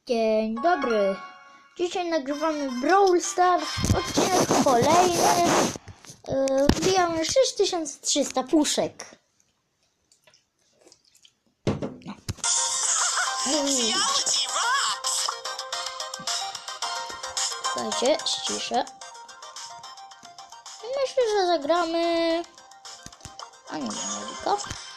Dzień dobry. Dzisiaj nagrywamy Brawl Stars, odcinek kolejny. Wbijamy 6300 puszek. Słuchajcie, ściszę. Myślę, że zagramy... A nie wiem, Erika.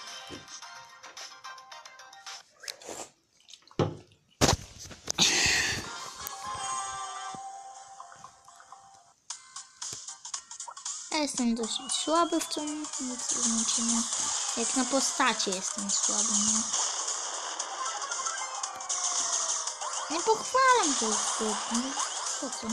Ja jestem dosyć słaby w tym, nic znaczenia. Jak na postaci jestem słaby, nie? Nie pochwalam to już, po co?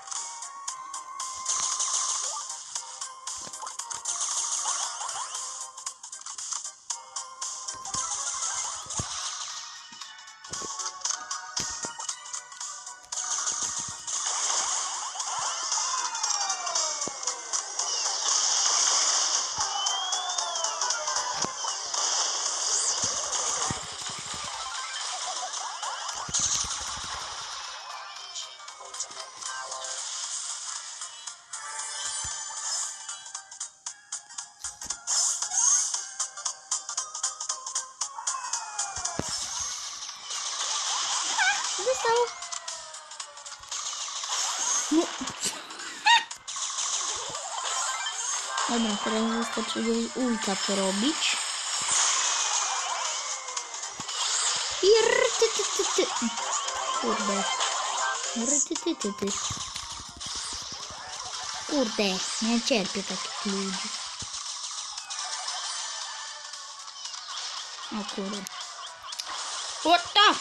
Został. No. Dobra, teraz wystarczy go ulta porobić. Kurde. Kurde, nie cierpię takich ludzi. O kurde. What the?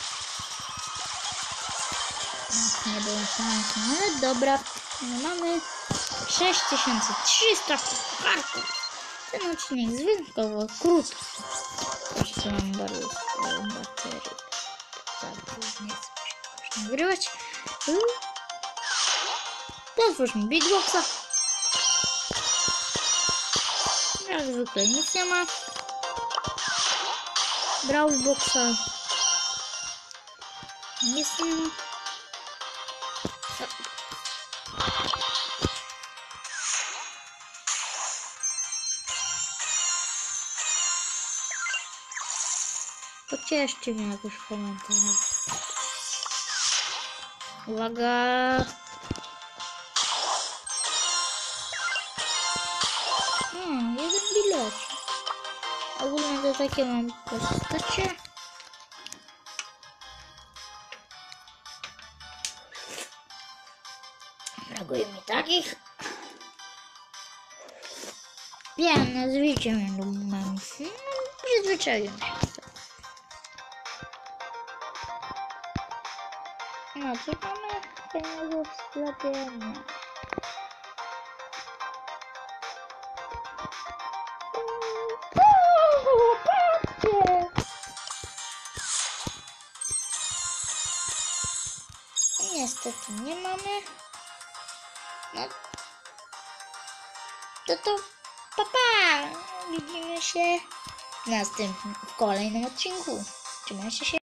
Nie było szans, no ale dobra. Mamy 6300 kartów. Ten odcinek jest wyjątkowo krótki. Jeszcze mam bardzo swoją baterię. Tak, później coś nagrywać. Otwórzmy Big Boxa. Jak zwykle nic nie ma. Brawl Boxa. Nic nie ma. Pocieszcie mnie jakoś w komentarzach. Uwaga! Jeden bilet. Ogólnie to takie mam postacie. Brakuje mi takich. Wiem, nazwijcie mnie dumem. Przyzwyczaiłem się. No, co mamy fajnego w sklepie? Nie. Patrzcie! Niestety nie mamy. No. To papa! Widzimy się w kolejnym odcinku. Trzymajcie się.